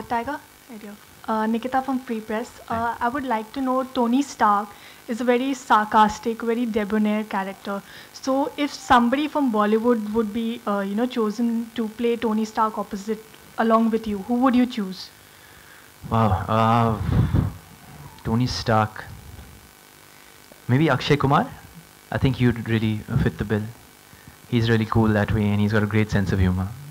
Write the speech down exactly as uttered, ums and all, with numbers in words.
Tiger? Right here. Uh, Nikita from Free Press. Uh, I would like to know, Tony Stark is a very sarcastic, very debonair character. So if somebody from Bollywood would be, uh, you know, chosen to play Tony Stark opposite along with you, who would you choose? Wow. Uh, Tony Stark. Maybe Akshay Kumar? I think you'd really fit the bill. He's really cool that way and he's got a great sense of humor.